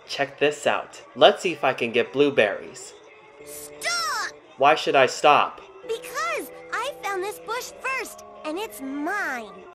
Check this out. Let's see if I can get blueberries. Stop! Why should I stop? Because I found this bush first, and it's mine.